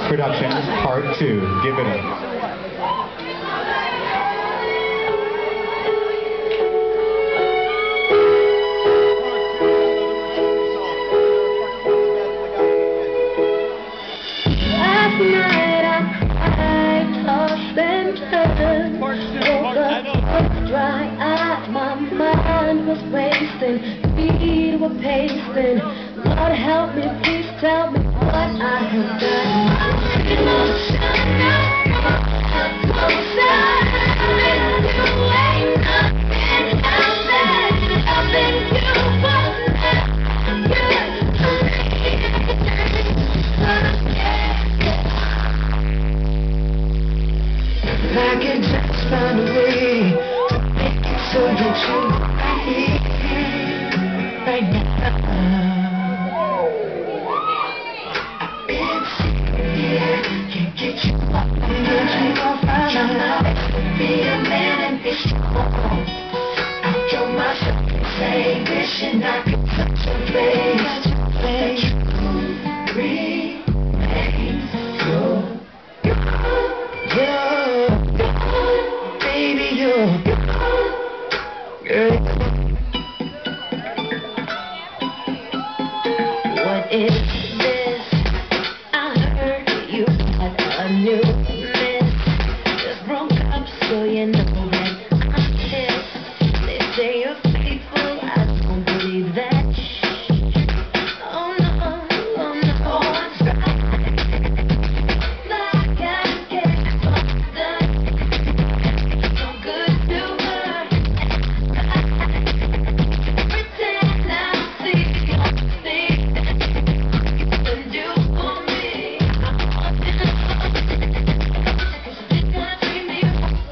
Production Part 2. Give it up. Last night I tossed and turned, woke up dry-eyed, my mind was racing, feet were pacing. Lord help me, please tell me what I have done. If I could just find a way to make it so that you right here, right now. It's here, can't get you up and you gon' find out. Be a man and be strong. I throw myself insane, wishing I could touch your face. The truth remains true. Baby, you're good. What is this? I heard you had a new miss. Just broke up, so you know that I'm pissed. They say you're faithful, I don't believe that. Oh no, oh no, I'm trying. But I gotta get fucked up. So good to her. Pretend I see your thing and do for me. I want to know, 'cause you think I treat me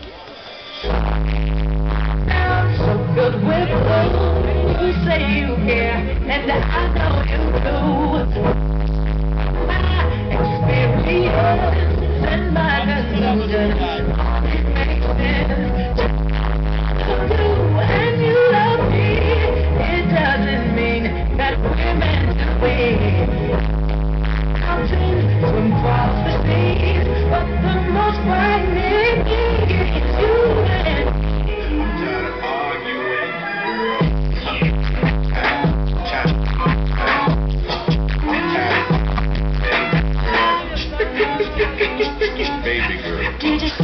so good with love. You say you care, and I know you do. My experience and my conclusion makes sense. You and you love me, it doesn't mean that we're meant to be. Mountains swim across the seas, but the most frightening thing is you and me. Baby girl. You just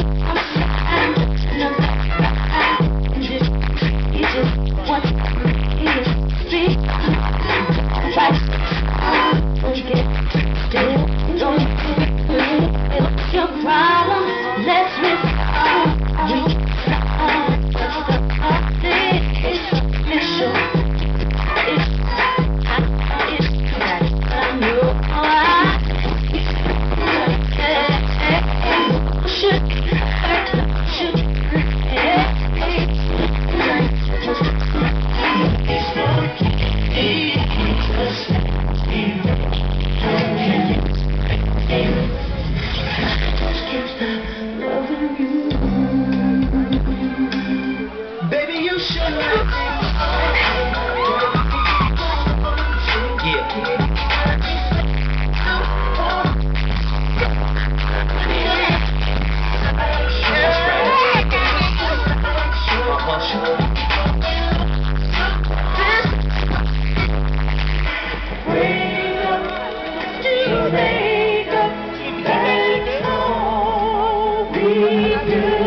want to see what's your problem? Let's baby, you should. Wake up, that's all we do.